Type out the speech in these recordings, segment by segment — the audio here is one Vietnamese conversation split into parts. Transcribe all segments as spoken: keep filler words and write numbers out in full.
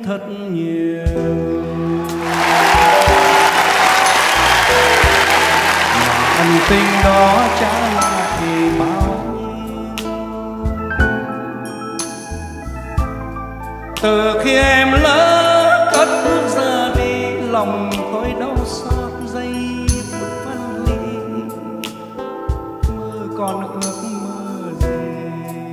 thật nhiều. Mà ân tình đó trả lại bao nhiêu. Từ khi em lỡ cất bước ra đi, lòng tôi đau xót giây phút phân ly. Mơ còn ước mơ gì?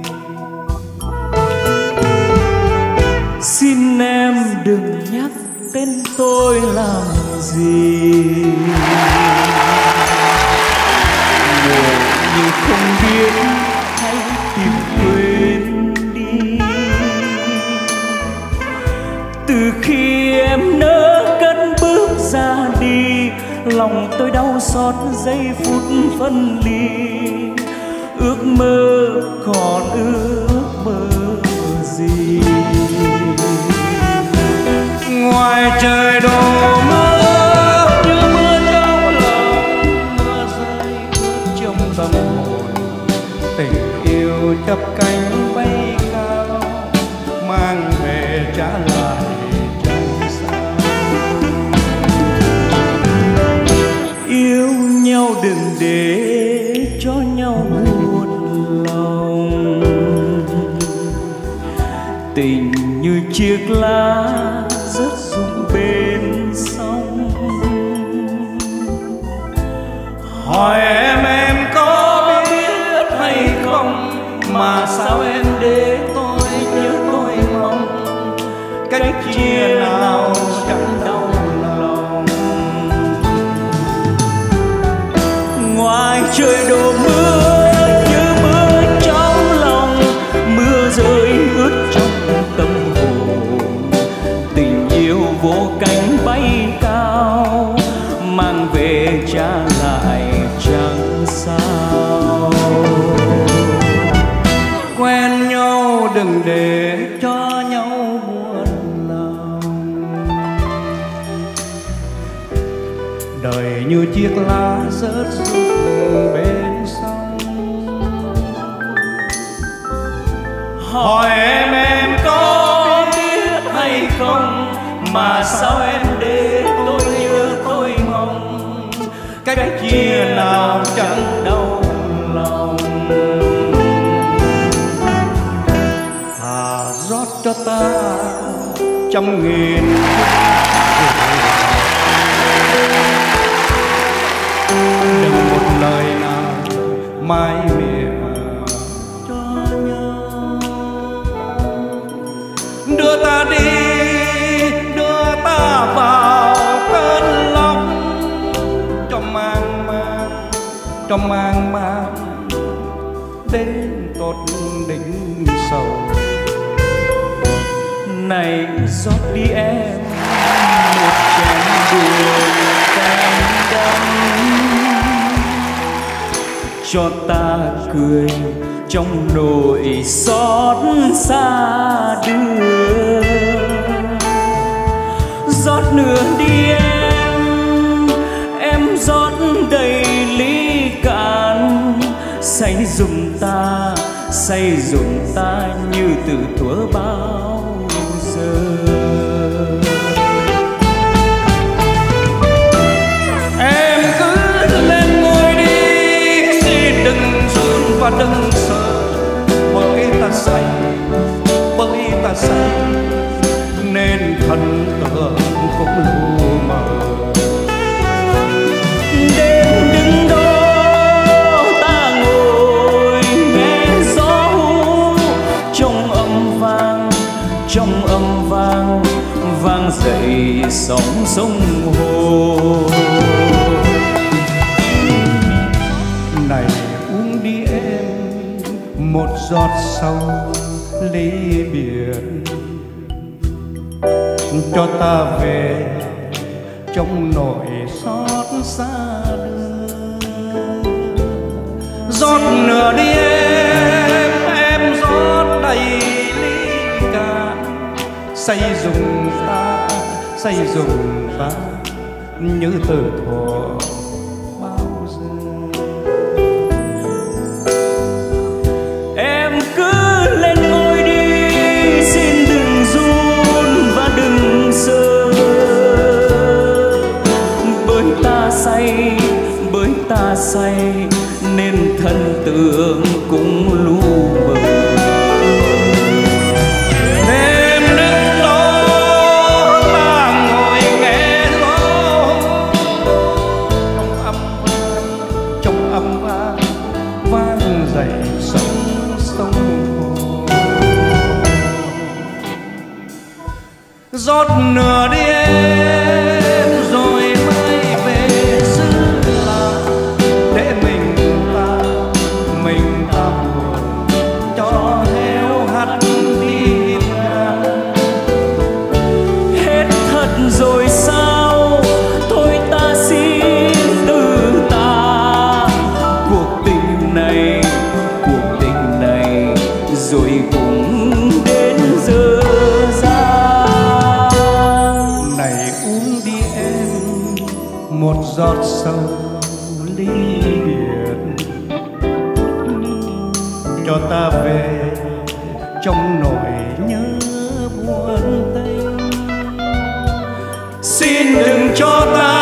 Xin em đừng nhắc tên tôi làm gì, ngồi như không biết hãy tìm quên đi. Từ khi em nỡ cất bước ra đi, lòng tôi đau xót giây phút phân ly. Ước mơ còn ước mơ gì? Ngoài trời đổ mưa như mưa trong lòng, mưa rơi ướt trong tâm hồn. Tình yêu chắp cánh bay cao, mang về trả lại chẳng sao. Yêu nhau đừng để cho nhau buồn lòng, tình như chiếc lá rớt rụng bên sông. Hỏi em em có biết hay không, mà sao em để tôi nhớ tôi mong. Cách chia nào chẳng đau lòng. Ngoài trời đổ mưa như mưa trong lòng, mưa rơi ướt trong tâm hồn. Tình yêu vô cánh bay cao, mang về trả lại chẳng sao. Quen nhau đừng để cho nhau buồn lòng. Đời như chiếc lá rớt rụng bên sông. Hỏi em em có biết hay không, mà sao em để tôi nhớ tôi mong. Cách chia nào chẳng đau lòng. Thà rót cho ta trăm nghìn, đừng một lời nào mãi miệng cho nhau. Đưa ta đi, đưa ta vào cơn lòng, cho mang mang, cho mang mang đến tột đỉnh sầu. Này rót đi em một chén buồn cay đắng, cho ta cười trong nỗi xót xa đưa. Rót nữa đi em, em rót đầy ly cạn. Say dùm ta, say dùm ta như từ thuở bao giờ. Em cứ lên ngồi đi, xin đừng run và đừng sợ. Bởi ta say, bởi ta say nên thần tượng cũng lu mờ. Đêm đứng đó ta ngồi nghe gió hú, trong âm vang, trong âm vang vang dậy sóng sông hồ. Này uống đi em một giọt sâu ly biển, cho ta về trong nỗi xót xa đưa. Rót nửa đi em, em rót đầy ly cạn. Say dùng ta, say dùng ta như từ thuở bao giờ. Em cứ lên ngôi đi, xin đừng run và đừng thần tượng cũng lu mờ. Đêm đứng đó ta ngồi nghe gió trong âm vang, trong âm vang vang dậy sóng sông hồ. Rót nửa đêm rồi mới về xứ làng, để mình ta mình ta buồn cho heo hắt đi ngang. Hết thật rồi sao, thôi ta xin từ ta cuộc tình này, cuộc tình này rồi cũng đến giờ ra. Này uống đi em một giọt sầu ly biệt, cho ta về trong nỗi nhớ buồn tênh. Xin đừng cho ta